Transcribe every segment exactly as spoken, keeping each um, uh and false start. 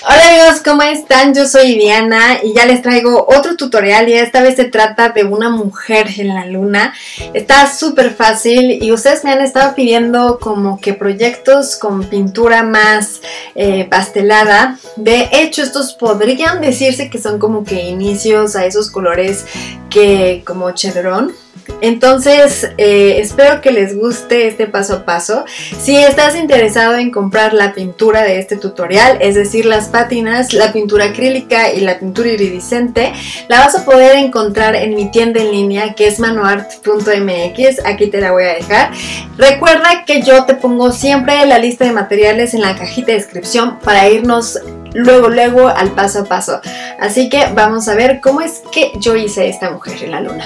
Hola amigos, ¿cómo están? Yo soy Diana y ya les traigo otro tutorial y esta vez se trata de una mujer en la luna. Está súper fácil y ustedes me han estado pidiendo como que proyectos con pintura más eh, pastelada. De hecho, estos podrían decirse que son como que inicios a esos colores que como chedrón. Entonces eh, espero que les guste este paso a paso. Si estás interesado en comprar la pintura de este tutorial, es decir, las pátinas, la pintura acrílica y la pintura iridiscente, la vas a poder encontrar en mi tienda en línea que es manoart punto m x. Aquí te la voy a dejar. Recuerda que yo te pongo siempre la lista de materiales en la cajita de descripción para irnos luego luego al paso a paso. Así que vamos a ver cómo es que yo hice esta mujer en la luna.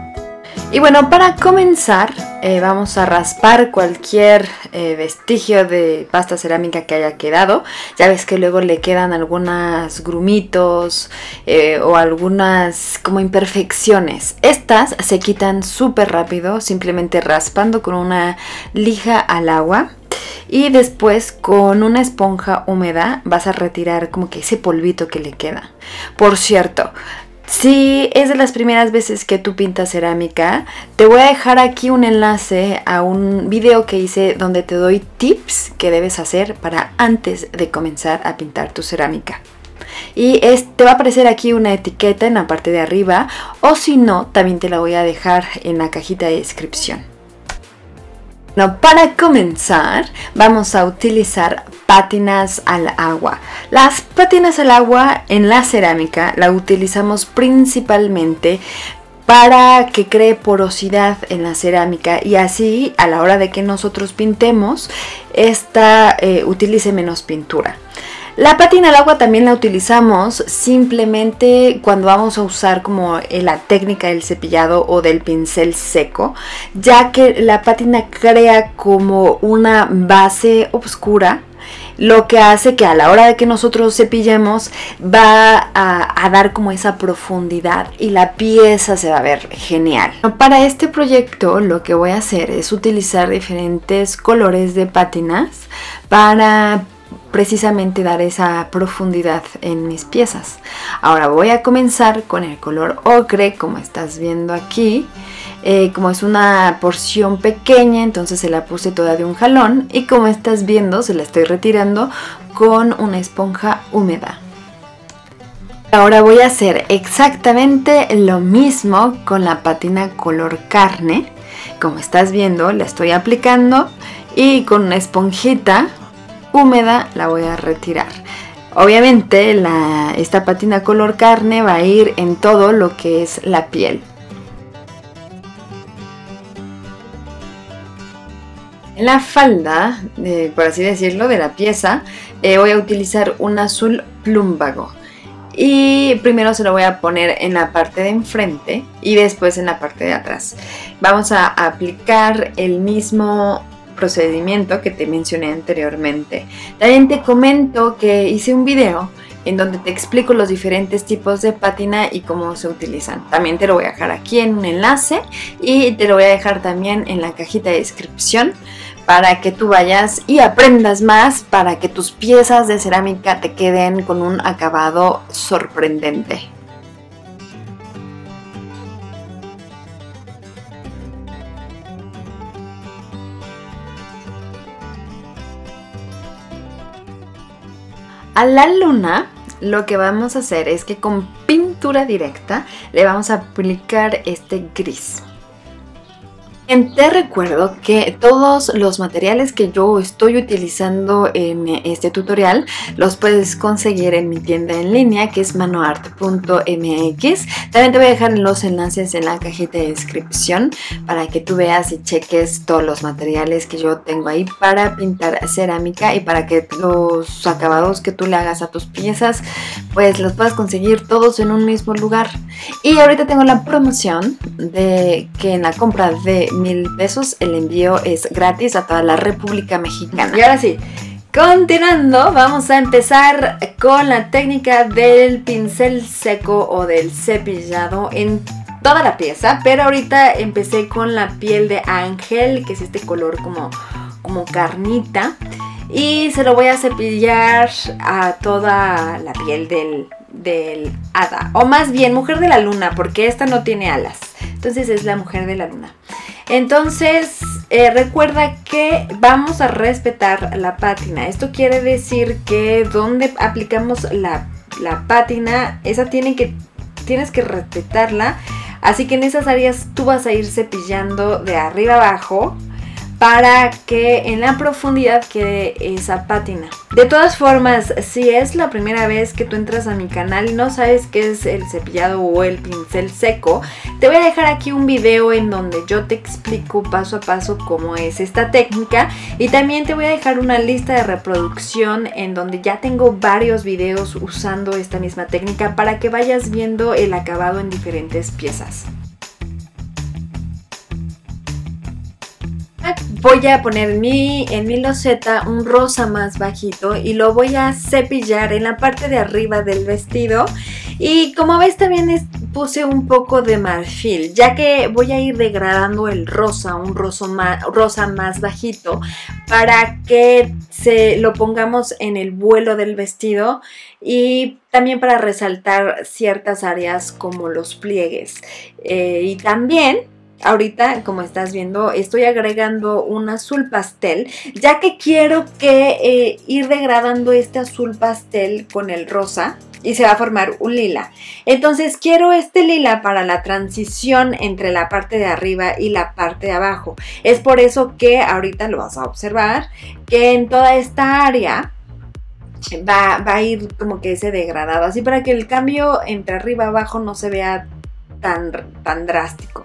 Y bueno, para comenzar eh, vamos a raspar cualquier eh, vestigio de pasta cerámica que haya quedado. Ya ves que luego le quedan algunos grumitos eh, o algunas como imperfecciones. Estas se quitan súper rápido, simplemente raspando con una lija al agua. Y después con una esponja húmeda vas a retirar como que ese polvito que le queda. Por cierto, si es de las primeras veces que tú pintas cerámica, te voy a dejar aquí un enlace a un video que hice donde te doy tips que debes hacer para antes de comenzar a pintar tu cerámica. Y es, te va a aparecer aquí una etiqueta en la parte de arriba, o si no, también te la voy a dejar en la cajita de descripción. Bueno, para comenzar vamos a utilizar pátinas al agua. Las pátinas al agua en la cerámica la utilizamos principalmente para que cree porosidad en la cerámica y así a la hora de que nosotros pintemos, esta eh, utilice menos pintura. La pátina al agua también la utilizamos simplemente cuando vamos a usar como la técnica del cepillado o del pincel seco, ya que la pátina crea como una base oscura, lo que hace que a la hora de que nosotros cepillemos va a, a dar como esa profundidad y la pieza se va a ver genial. Para este proyecto lo que voy a hacer es utilizar diferentes colores de pátinas para precisamente dar esa profundidad en mis piezas. Ahora voy a comenzar con el color ocre, como estás viendo aquí. Eh, como es una porción pequeña, entonces se la puse toda de un jalón y como estás viendo se la estoy retirando con una esponja húmeda. Ahora voy a hacer exactamente lo mismo con la pátina color carne. Como estás viendo, la estoy aplicando y con una esponjita húmeda la voy a retirar. Obviamente la, esta pátina color carne va a ir en todo lo que es la piel. En la falda, eh, por así decirlo, de la pieza, eh, voy a utilizar un azul plumbago. Y primero se lo voy a poner en la parte de enfrente y después en la parte de atrás. Vamos a aplicar el mismo procedimiento que te mencioné anteriormente. También te comento que hice un video en donde te explico los diferentes tipos de pátina y cómo se utilizan. También te lo voy a dejar aquí en un enlace y te lo voy a dejar también en la cajita de descripción para que tú vayas y aprendas más, para que tus piezas de cerámica te queden con un acabado sorprendente. A la luna lo que vamos a hacer es que con pintura directa le vamos a aplicar este gris. Te recuerdo que todos los materiales que yo estoy utilizando en este tutorial los puedes conseguir en mi tienda en línea que es manoart punto m x. También te voy a dejar los enlaces en la cajita de descripción para que tú veas y cheques todos los materiales que yo tengo ahí para pintar cerámica y para que los acabados que tú le hagas a tus piezas pues los puedas conseguir todos en un mismo lugar. Y ahorita tengo la promoción de que en la compra de mil pesos el envío es gratis a toda la República Mexicana. Y ahora sí, continuando, vamos a empezar con la técnica del pincel seco o del cepillado en toda la pieza, pero ahorita empecé con la piel de ángel, que es este color como, como carnita. y se lo voy a cepillar a toda la piel del, del hada, o más bien mujer de la luna, porque esta no tiene alas, entonces es la mujer de la luna. Entonces eh, recuerda que vamos a respetar la pátina. Esto quiere decir que donde aplicamos la, la pátina, esa tiene que, tienes que respetarla. Así que en esas áreas tú vas a ir cepillando de arriba abajo para que en la profundidad quede esa pátina. De todas formas, si es la primera vez que tú entras a mi canal y no sabes qué es el cepillado o el pincel seco, te voy a dejar aquí un video en donde yo te explico paso a paso cómo es esta técnica, y también te voy a dejar una lista de reproducción en donde ya tengo varios videos usando esta misma técnica para que vayas viendo el acabado en diferentes piezas. Voy a poner mi, en mi loseta un rosa más bajito y lo voy a cepillar en la parte de arriba del vestido. Y como ves también es, puse un poco de marfil, ya que voy a ir degradando el rosa, un rosa más, rosa más bajito, para que se lo pongamos en el vuelo del vestido y también para resaltar ciertas áreas como los pliegues. Eh, y también ahorita, como estás viendo, estoy agregando un azul pastel, ya que quiero que eh, ir degradando este azul pastel con el rosa y se va a formar un lila. Entonces quiero este lila para la transición entre la parte de arriba y la parte de abajo. Es por eso que ahorita lo vas a observar, que en toda esta área va, va a ir como que ese degradado, así para que el cambio entre arriba y abajo no se vea tan, tan drástico.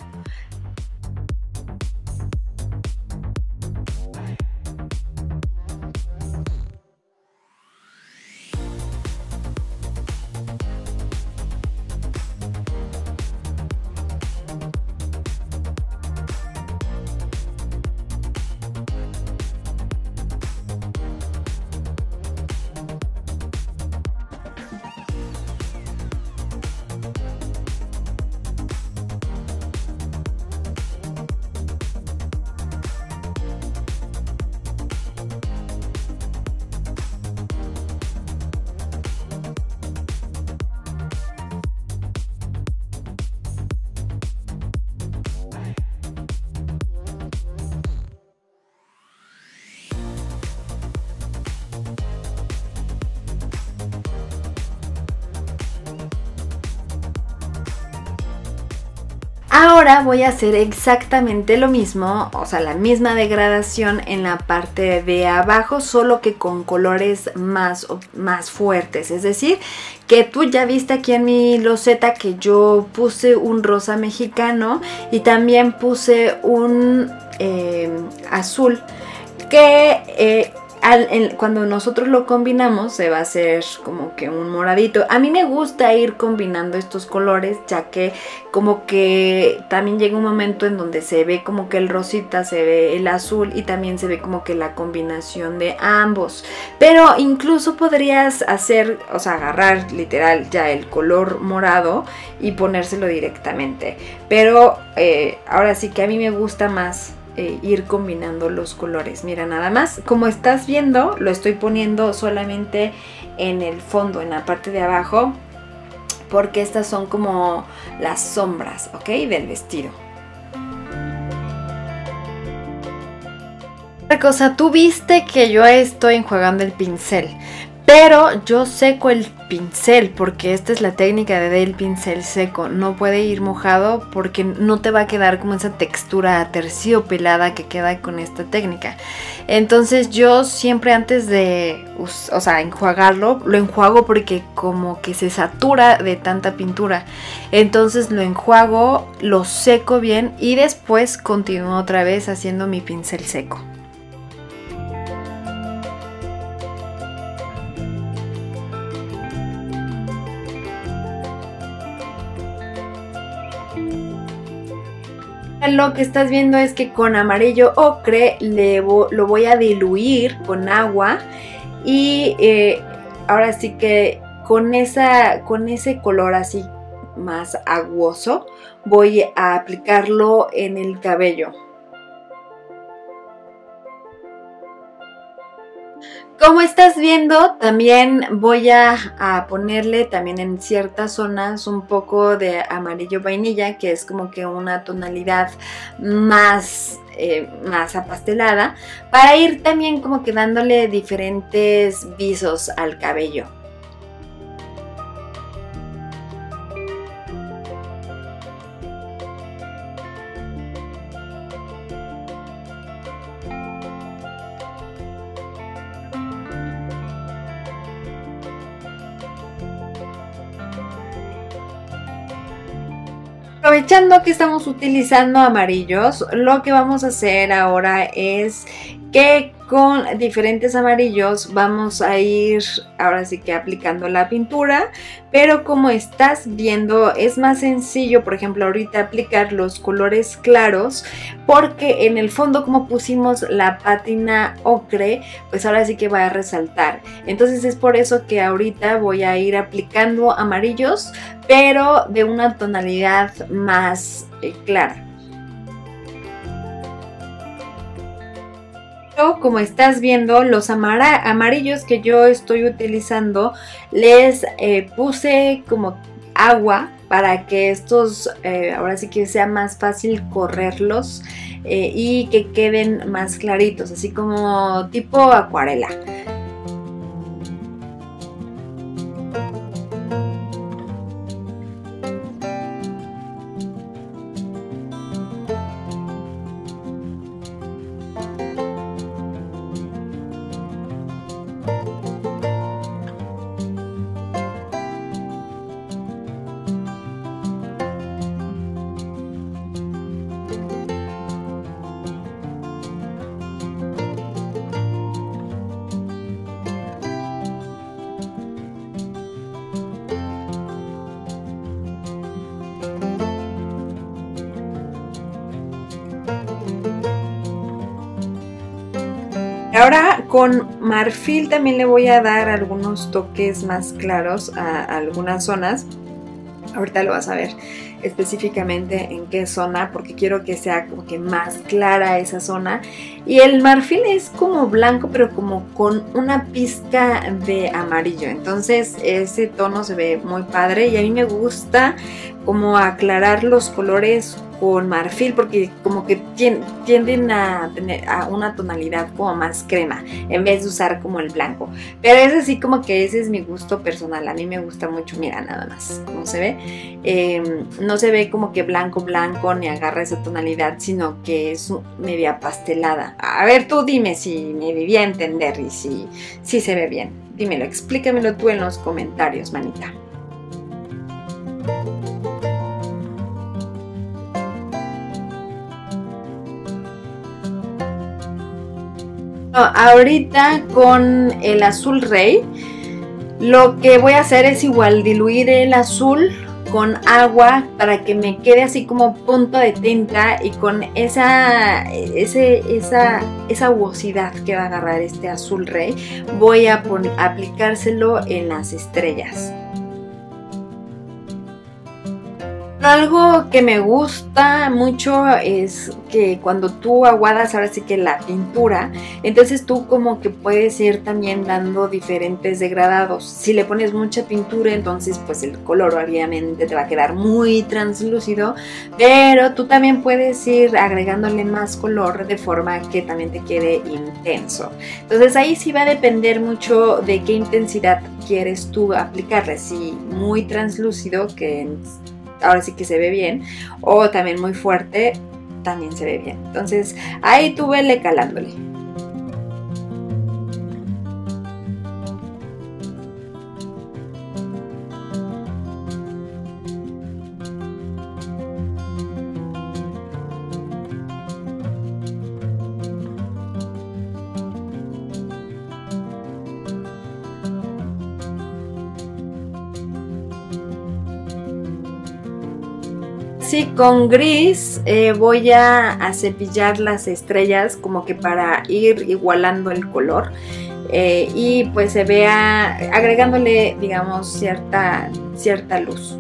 Ahora voy a hacer exactamente lo mismo, o sea, la misma degradación en la parte de abajo, solo que con colores más, más fuertes. Es decir, que tú ya viste aquí en mi loseta que yo puse un rosa mexicano y también puse un eh, azul que... Eh, Al, el, cuando nosotros lo combinamos se va a hacer como que un moradito. A mí me gusta ir combinando estos colores, ya que como que también llega un momento en donde se ve como que el rosita, se ve el azul y también se ve como que la combinación de ambos. Pero incluso podrías hacer, o sea, agarrar literal ya el color morado y ponérselo directamente. Pero eh, ahora sí que a mí me gusta más Eh, ir combinando los colores. Mira, nada más, como estás viendo, lo estoy poniendo solamente en el fondo, en la parte de abajo, porque estas son como las sombras, ¿ok? Del vestido. Otra cosa, tú viste que yo estoy enjuagando el pincel, pero yo seco el pincel porque esta es la técnica de del pincel seco. No puede ir mojado porque no te va a quedar como esa textura terciopelada que queda con esta técnica. Entonces yo siempre antes de, o sea, enjuagarlo, lo enjuago porque como que se satura de tanta pintura. Entonces lo enjuago, lo seco bien y después continúo otra vez haciendo mi pincel seco. Lo que estás viendo es que con amarillo ocre le vo lo voy a diluir con agua y eh, ahora sí que con, esa, con ese color así más aguoso voy a aplicarlo en el cabello. Como estás viendo, también voy a, a ponerle también en ciertas zonas un poco de amarillo vainilla, que es como que una tonalidad más, eh, más apastelada, para ir también como que dándole diferentes visos al cabello. Aprovechando que estamos utilizando amarillos, lo que vamos a hacer ahora es que con diferentes amarillos vamos a ir ahora sí que aplicando la pintura, pero como estás viendo es más sencillo, por ejemplo ahorita aplicar los colores claros, porque en el fondo como pusimos la pátina ocre, pues ahora sí que va a resaltar. Entonces es por eso que ahorita voy a ir aplicando amarillos, pero de una tonalidad más eh, clara. Como estás viendo, los amarillos que yo estoy utilizando, les eh, puse como agua para que estos, eh, ahora sí que sea más fácil correrlos eh, y que queden más claritos, así como tipo acuarela. Ahora con marfil también le voy a dar algunos toques más claros a, a algunas zonas. Ahorita lo vas a ver específicamente en qué zona, porque quiero que sea como que más clara esa zona. Y el marfil es como blanco, pero como con una pizca de amarillo. Entonces ese tono se ve muy padre y a mí me gusta como aclarar los colores con marfil, porque como que tienden a tener a una tonalidad como más crema en vez de usar como el blanco. Pero es así como que ese es mi gusto personal, a mí me gusta mucho. Mira nada más cómo se ve, eh, no se ve como que blanco blanco ni agarra esa tonalidad, sino que es media pastelada. A ver, tú dime si me debía entender y si, si se ve bien. Dímelo, explícamelo tú en los comentarios, manita. Ahorita con el azul rey lo que voy a hacer es igual diluir el azul con agua para que me quede así como punto de tinta, y con esa, ese, esa, esa aguosidad que va a agarrar este azul rey voy a, poner, a aplicárselo en las estrellas. Algo que me gusta mucho es que cuando tú aguadas ahora sí que la pintura, entonces tú como que puedes ir también dando diferentes degradados. Si le pones mucha pintura, entonces pues el color obviamente te va a quedar muy translúcido, pero tú también puedes ir agregándole más color de forma que también te quede intenso. Entonces ahí sí va a depender mucho de qué intensidad quieres tú aplicarle, si muy translúcido, que ahora sí que se ve bien, o también muy fuerte, también se ve bien. Entonces ahí tú vele calándole. Sí, con gris eh, voy a, a cepillar las estrellas como que para ir igualando el color eh, y pues se vea, agregándole digamos cierta, cierta luz.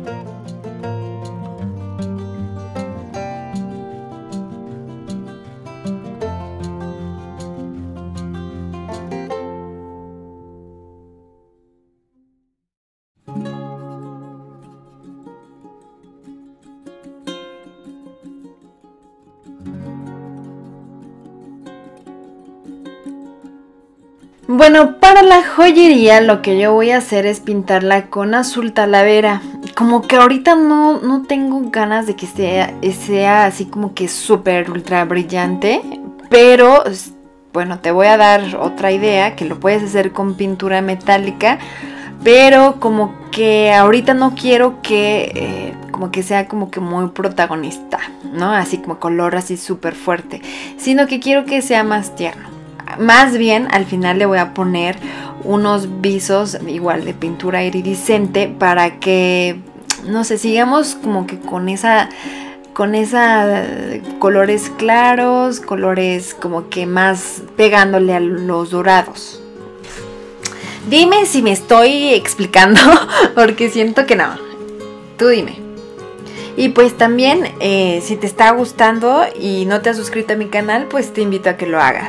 Bueno, para la joyería lo que yo voy a hacer es pintarla con azul talavera. Como que ahorita no, no tengo ganas de que sea, sea así como que súper ultra brillante. Pero, bueno, te voy a dar otra idea, que lo puedes hacer con pintura metálica. Pero como que ahorita no quiero que, eh, como que sea como que muy protagonista, ¿no? Así como color así súper fuerte. Sino que quiero que sea más tierno. Más bien al final le voy a poner unos visos igual de pintura iridiscente para que, no sé, sigamos como que con esa, con esa colores claros, colores como que más pegándole a los dorados. Dime si me estoy explicando, porque siento que no. Tú dime. Y pues también, eh, si te está gustando y no te has suscrito a mi canal, pues te invito a que lo hagas.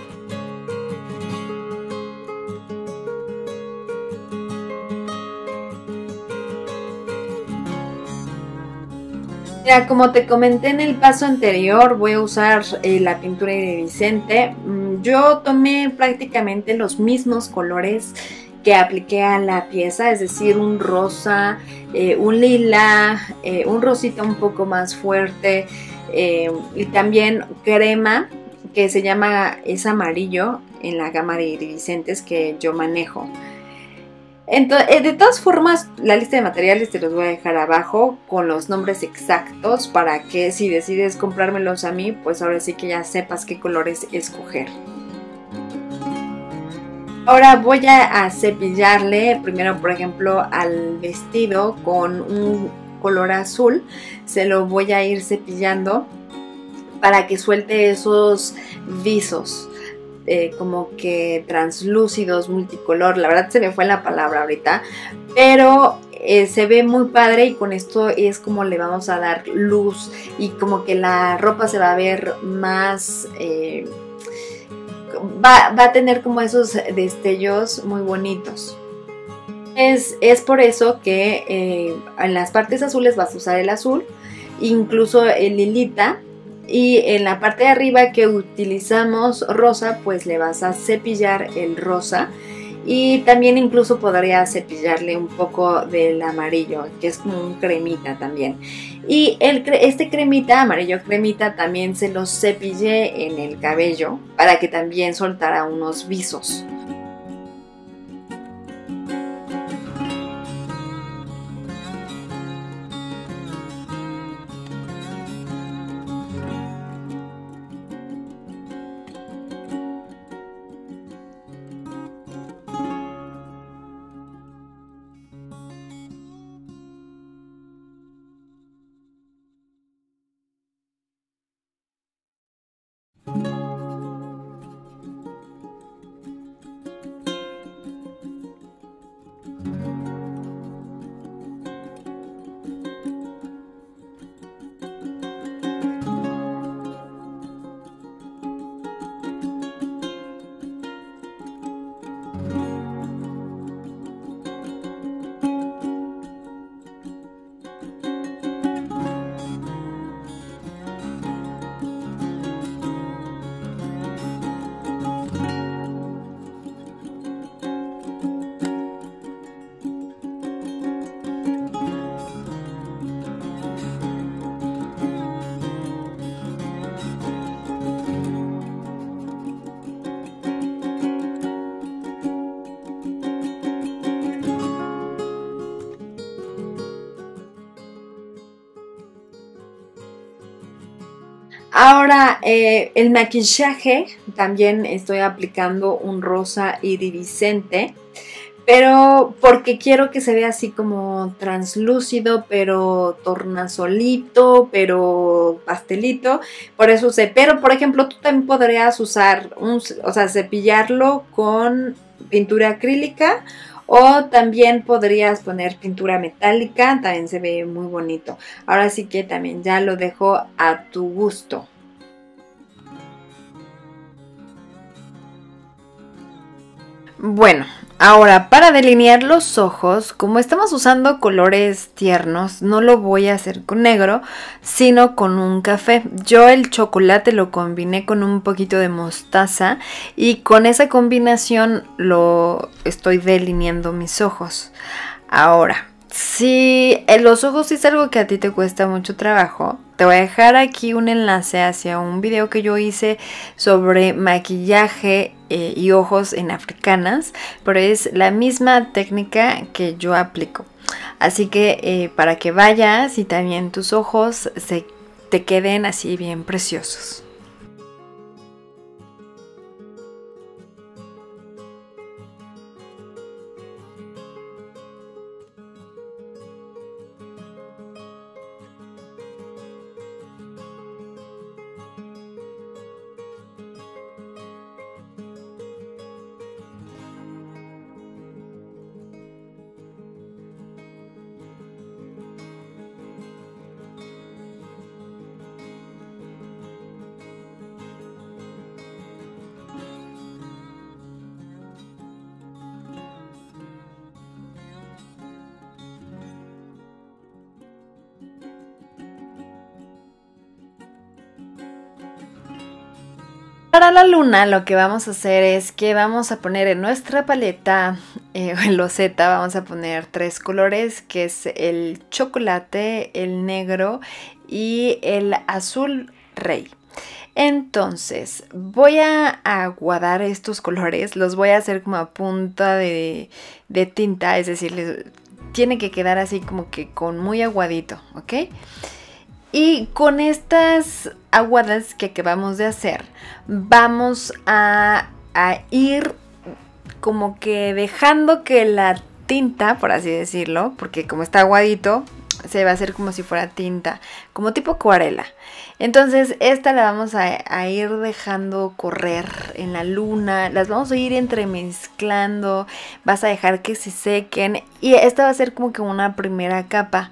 Mira, como te comenté en el paso anterior, voy a usar eh, la pintura iridiscente. Yo tomé prácticamente los mismos colores que apliqué a la pieza, es decir, un rosa, eh, un lila, eh, un rosita un poco más fuerte eh, y también crema, que se llama, es amarillo en la gama de iridiscentes que yo manejo. Entonces, de todas formas, la lista de materiales te los voy a dejar abajo con los nombres exactos para que si decides comprármelos a mí, pues ahora sí que ya sepas qué colores escoger. Ahora voy a cepillarle primero, por ejemplo, al vestido con un color azul. Se lo voy a ir cepillando para que suelte esos visos. Eh, como que translúcidos, multicolor, la verdad se me fue la palabra ahorita, pero eh, se ve muy padre y con esto es como le vamos a dar luz y como que la ropa se va a ver más, eh, va, va a tener como esos destellos muy bonitos. Es, es por eso que eh, en las partes azules vas a usar el azul, incluso el lilita. Y en la parte de arriba que utilizamos rosa, pues le vas a cepillar el rosa. Y también incluso podría cepillarle un poco del amarillo, que es como un cremita también. Y el, este cremita, amarillo cremita, también se lo cepillé en el cabello para que también soltara unos visos. Ahora, eh, el maquillaje, también estoy aplicando un rosa iridiscente, pero porque quiero que se vea así como translúcido, pero tornasolito, pero pastelito, por eso usé. Pero, por ejemplo, tú también podrías usar, un, o sea, cepillarlo con pintura acrílica. O también podrías poner pintura metálica, también se ve muy bonito. Ahora sí que también ya lo dejo a tu gusto. Bueno, Ahora, para delinear los ojos, como estamos usando colores tiernos, no lo voy a hacer con negro, sino con un café. Yo el chocolate lo combiné con un poquito de mostaza y con esa combinación lo estoy delineando mis ojos. Ahora, si en los ojos es algo que a ti te cuesta mucho trabajo, te voy a dejar aquí un enlace hacia un video que yo hice sobre maquillaje eh, y ojos en africanas, pero es la misma técnica que yo aplico. Así que eh, para que vayas y también tus ojos se te queden así bien preciosos. Para la luna lo que vamos a hacer es que vamos a poner en nuestra paleta eh, en loseta, vamos a poner tres colores, que es el chocolate, el negro y el azul rey. Entonces voy a aguadar estos colores, los voy a hacer como a punta de, de tinta, es decir, les, tiene que quedar así como que con muy aguadito, ¿ok? Y con estas aguadas que acabamos de hacer, vamos a, a ir como que dejando que la tinta, por así decirlo, porque como está aguadito, se va a hacer como si fuera tinta, como tipo acuarela. Entonces esta la vamos a, a ir dejando correr en la luna, las vamos a ir entremezclando, vas a dejar que se sequen y esta va a ser como que una primera capa.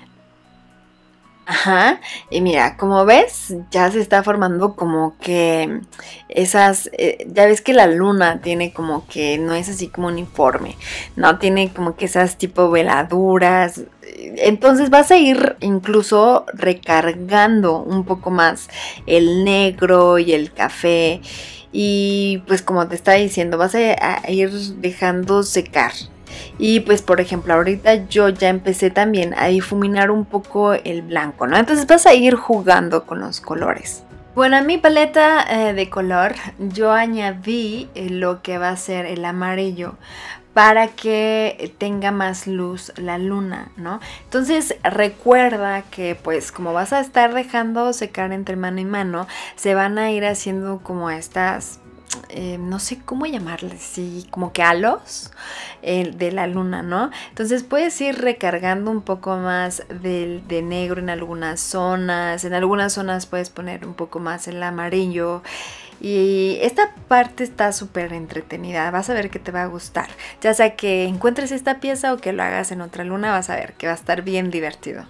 Ajá, y mira, como ves, ya se está formando como que esas, eh, ya ves que la luna tiene como que, no es así como uniforme, no tiene como que esas tipo veladuras, entonces vas a ir incluso recargando un poco más el negro y el café y pues como te estaba diciendo, vas a, a ir dejando secar. Y pues por ejemplo ahorita yo ya empecé también a difuminar un poco el blanco, ¿no? Entonces vas a ir jugando con los colores. Bueno, a mi paleta eh, de color yo añadí eh, lo que va a ser el amarillo para que tenga más luz la luna, ¿no? Entonces recuerda que pues como vas a estar dejando secar entre mano y mano, se van a ir haciendo como estas... Eh, no sé cómo llamarles, sí, como que halos eh, de la luna, ¿no? Entonces puedes ir recargando un poco más de, de negro en algunas zonas, en algunas zonas puedes poner un poco más el amarillo y esta parte está súper entretenida, vas a ver que te va a gustar, ya sea que encuentres esta pieza o que lo hagas en otra luna, vas a ver que va a estar bien divertido.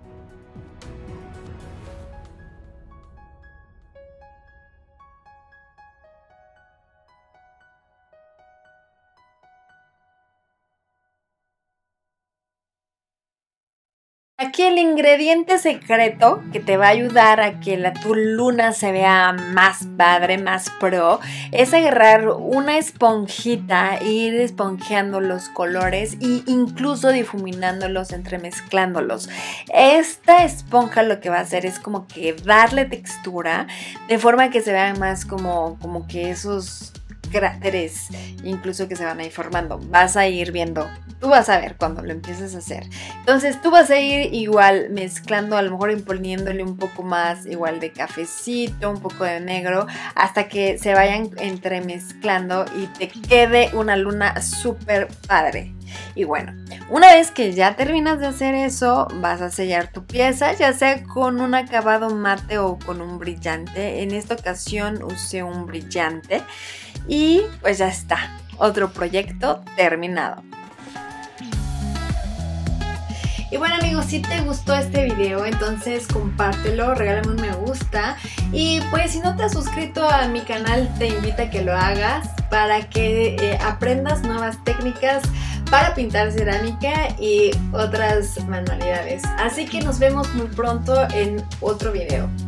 Aquí el ingrediente secreto que te va a ayudar a que la, tu luna se vea más padre, más pro, es agarrar una esponjita e ir esponjeando los colores e incluso difuminándolos, entremezclándolos. Esta esponja lo que va a hacer es como que darle textura de forma que se vean más como, como que esos cráteres incluso que se van a ir formando. Vas a ir viendo, tú vas a ver cuando lo empieces a hacer. Entonces tú vas a ir igual mezclando, a lo mejor imponiéndole un poco más igual de cafecito, un poco de negro, hasta que se vayan entremezclando y te quede una luna súper padre. Y bueno, una vez que ya terminas de hacer eso, vas a sellar tu pieza, ya sea con un acabado mate o con un brillante. En esta ocasión usé un brillante y pues ya está, otro proyecto terminado. Y bueno amigos, si te gustó este video, entonces compártelo, regálame un me gusta. Y pues si no te has suscrito a mi canal, te invito a que lo hagas para que eh, aprendas nuevas técnicas para pintar cerámica y otras manualidades. Así que nos vemos muy pronto en otro video.